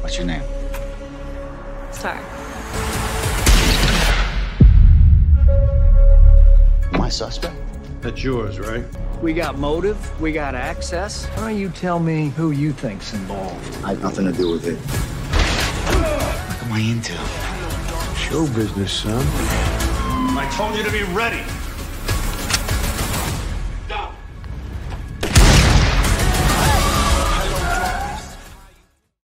What's your name? Star. My suspect? That's yours, right? We got motive, we got access. Why don't you tell me who you think's involved? I have nothing to do with it. What am I into? Show business, son. I told you to be ready.